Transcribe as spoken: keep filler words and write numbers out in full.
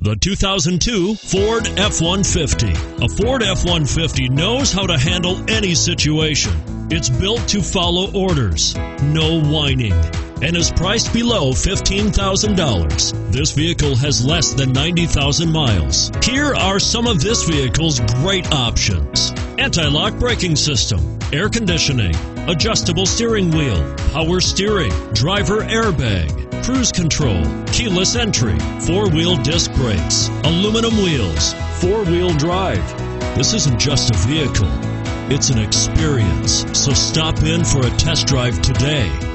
The two thousand two Ford F one fifty. A Ford F one fifty knows how to handle any situation. It's built to follow orders, no whining, and is priced below fifteen thousand dollars. This vehicle has less than ninety thousand miles. Here are some of this vehicle's great options: anti-lock braking system, air conditioning, adjustable steering wheel, power steering, driver airbag, cruise control, keyless entry, four-wheel disc brakes, aluminum wheels, four-wheel drive. This isn't just a vehicle, it's an experience. So stop in for a test drive today.